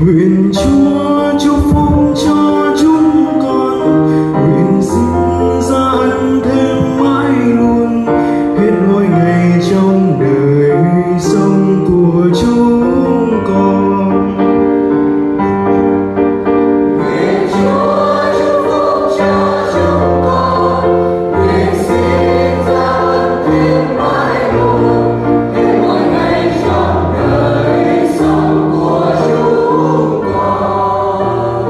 Nguyện Chúa chúc phúc cho chúng con, nguyện xin ra ân thêm mãi luôn, hết mỗi ngày trong đời sống của chúng con. Nguyện Chúa chúc phúc cho chúng con, nguyện xin ra ân thêm mãi luôn, hết mỗi ngày trong đời sống của chúng con.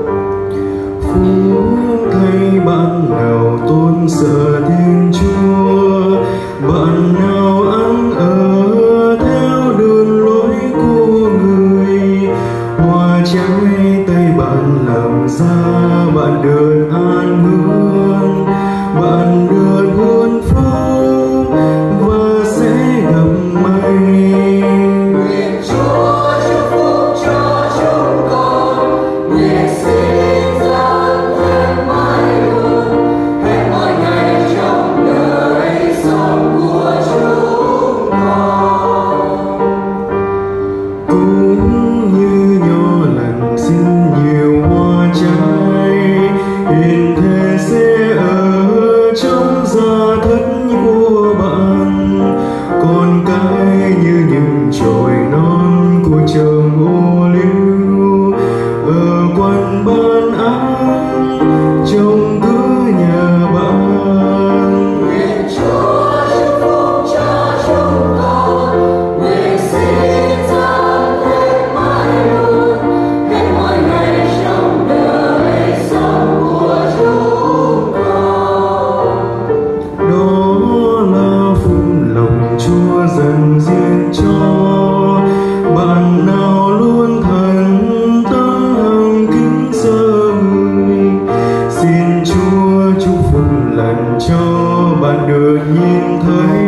Phúc thay bạn nào tôn sợ Thiên Chúa, bạn nào ăn ở theo đường lối của người, hoa trái tay bạn làm ra bạn được an hương, bạn được hưởng phúc và sẽ gặp may. Nguyện Chúa chúc phúc cho chúng con, nguyện xin ra ân thêm mãi luôn, hết mỗi ngày trong đời sống của chúng con. Cũng như nho lành xin nhiều hoa trái, hiền thề sẽ ở trong gia thất của bạn, con cái như những chồi non của chồng ô liu ở quanh ban áng trong cửa nhà bạn. Nguyện Chúa chúc phúc cho chúng con, nguyện xin ra ân thêm mãi luôn, hết mỗi ngày trong đời sống của chúng con. Đó là phúc lòng Chúa dành riêng cho bạn nào luôn thành tâm hằng kính sợ người. Xin Chúa chúc phúc lành cho bạn được nhìn thấy